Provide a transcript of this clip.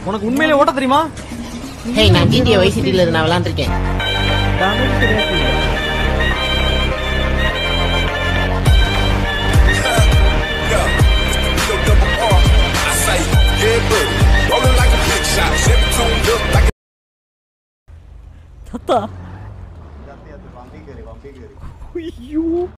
உனக்கு உண்மையிலே ஓட்ட தெரியுமா? ஹே, நான் GTA Vice Cityல நான் விளையாண்டுருக்கேன். தாத்தா ஐயோ